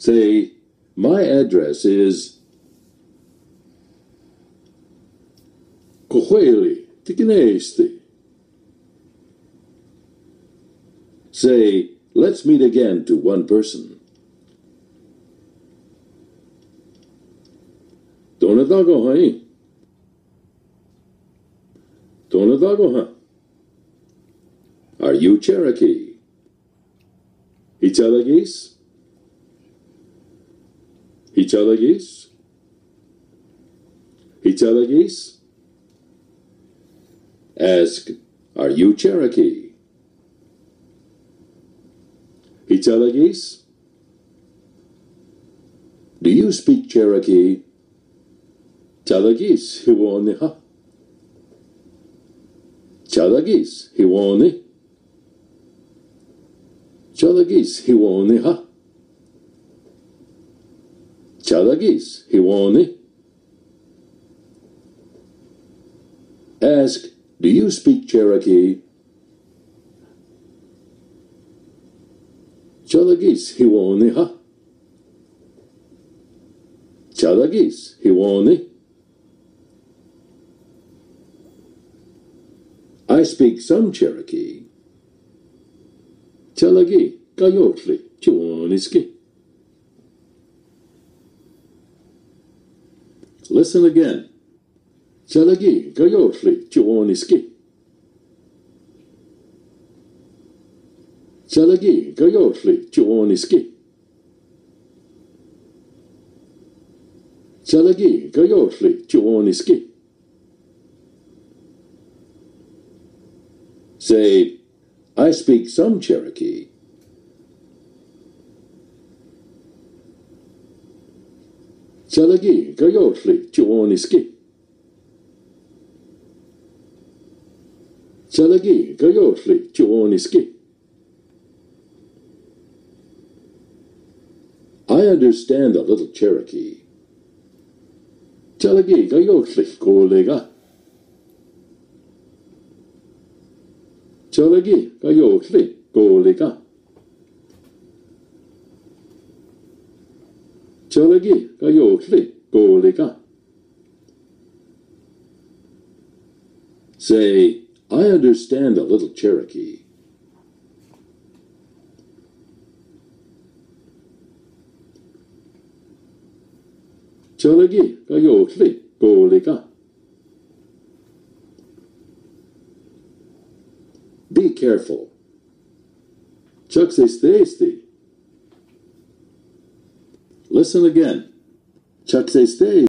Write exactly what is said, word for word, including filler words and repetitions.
Say, my address is Cojueli, Tiquineste. Say, let's meet again to one person. Donadago hai? Donadago ha? Are you Cherokee? Ichalagis? Ichalagis? Ichalagis? Ask, are you Cherokee? Ichalagis? Do you speak Cherokee? Chalagis, hiwone ha? Chalagis, hiwone? Chalagis, hiwone ha? Chalagis, hiwone? Ask, do you speak Cherokee? Chalagis, hiwone ha? Chalagis, hiwone? I speak some Cherokee. Chalagi, kayotli, chiwoniski. Listen again. Chalagi, kayotli, chiwoniski. Chalagi, kayotli, chiwoniski. Chalagi, kayotli, chiwoniski. Say, I speak some Cherokee. Chalagi, kayotli, chiwoniski. Chalagi, kayotli, chiwoniski. I understand a little Cherokee. Chalagi, kayotli, kolega. Chalagi, kayotli, kolega. Chalagi, kayotli, kolega. Say, I understand a little Cherokee. Chalagi, kayotli, kolega. Be careful. Chucksestesti. Listen again. Chucksestesti.